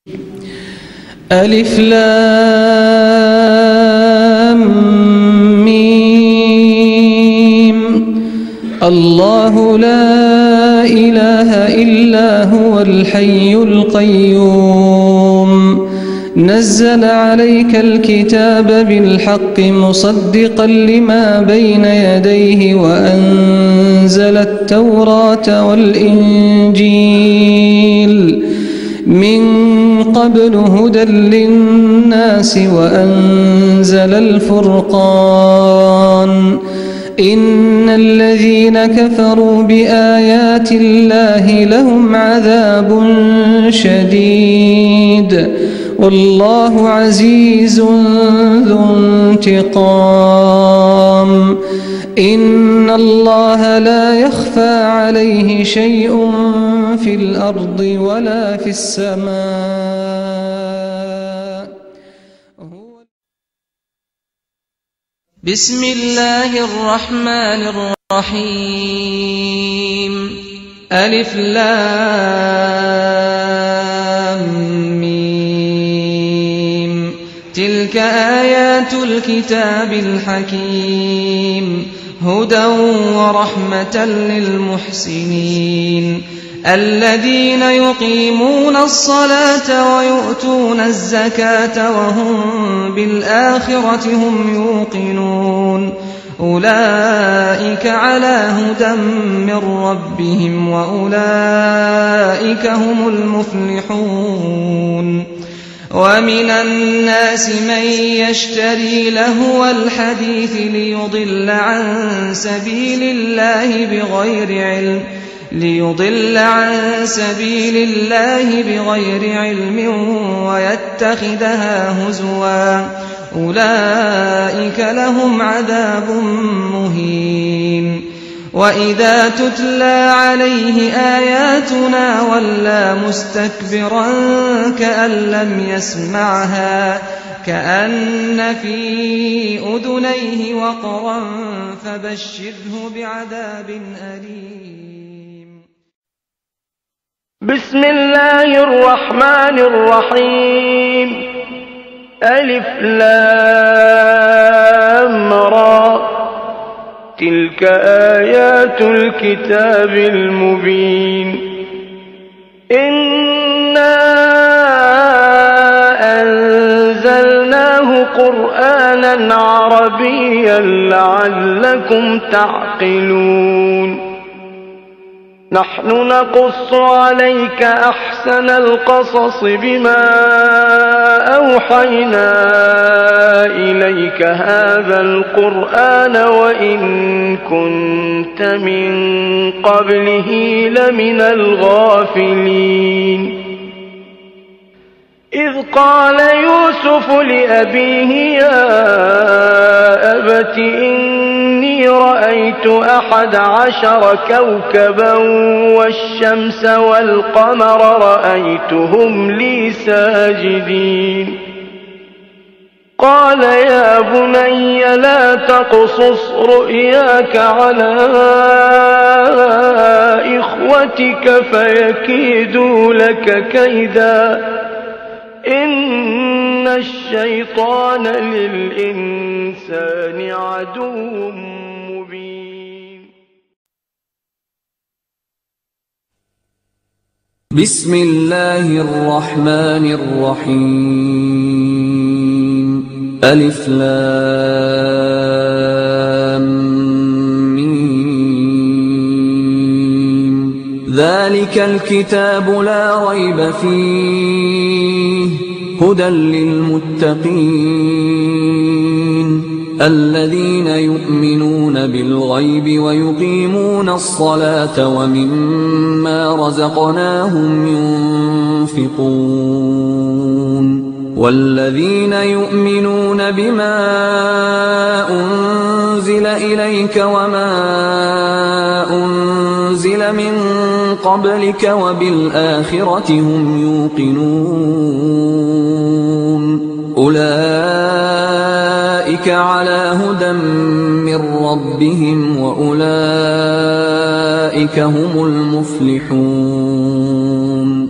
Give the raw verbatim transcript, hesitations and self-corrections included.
ألف لام ميم. الله لا إله إلا هو الحي القيوم نزل عليك الكتاب بالحق مصدقا لما بين يديه وأنزل التوراة والإنجيل من قبل هدى للناس وأنزل الفرقان إن الذين كفروا بآيات الله لهم عذاب شديد والله عزيز ذو انتقام إن الله لا يخفى عليه شيء في الأرض ولا في السماء. بسم الله الرحمن الرحيم. ألف لام ميم. تلك آيات الكتاب الحكيم هدى ورحمة للمحسنين الذين يقيمون الصلاة ويؤتون الزكاة وهم بالآخرة هم يوقنون أولئك على هدى من ربهم وأولئك هم المفلحون. ومن الناس من يشتري لهو الحديث ليضل عن سبيل الله بغير علم ليضل عن سبيل الله بغير علم ويتخذها هزوا أولئك لهم عذاب مهين. وإذا تتلى عليه آياتنا ولى مستكبرا كأن لم يسمعها كأن في أذنيه وقرا فبشره بعذاب أليم. بسم الله الرحمن الرحيم. ألف لام را. تلك آيات الكتاب المبين. إنا أنزلناه قرآنا عربيا لعلكم تعقلون. نحن نقص عليك أحسن القصص بما أوحينا إليك هذا القرآن وإن كنت من قبله لمن الغافلين. إذ قال يوسف لأبيه يا أبت إني رأيت أحد عشر كوكبا والشمس والقمر رأيتهم لي ساجدين. قال يا بني لا تقصص رؤياك على إخوتك فيكيدوا لك كيدا إن الشيطان للإنسان عدو مبين. بسم الله الرحمن الرحيم. ألف لام ميم. ذلك الكتاب لا ريب فيه هدى للمتقين الذين يؤمنون بالغيب ويقيمون الصلاة ومما رزقناهم ينفقون والذين يؤمنون بما أنزل إليك وما أنزل من قبلك وبالآخرة هم يوقنون أولئك على هدى من ربهم وأولئك هم المفلحون.